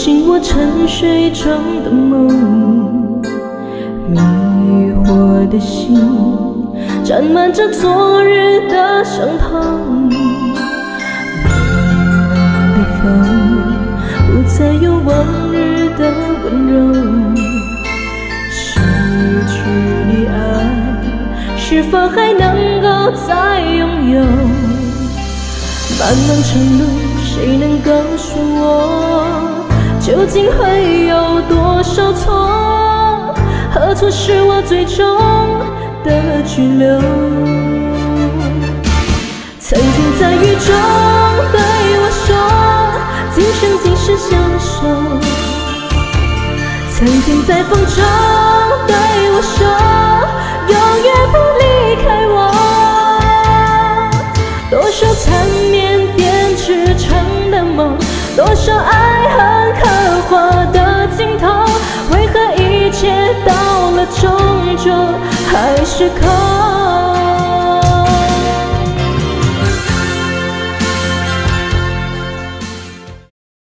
醒我沉睡中的梦，迷惑的心沾满着昨日的伤痛。冷的风不再有往日的温柔，失去你爱，是否还能够再拥有？漫漫长路，谁能告诉我，究竟会有多少错？何处是我最终的居留？曾经在雨中对我说，今生今世相守。曾经在风中对我说，永远不离开我。多少缠绵编织成的梦，多少爱恨刻画的镜头，为何一切到了终究还是空？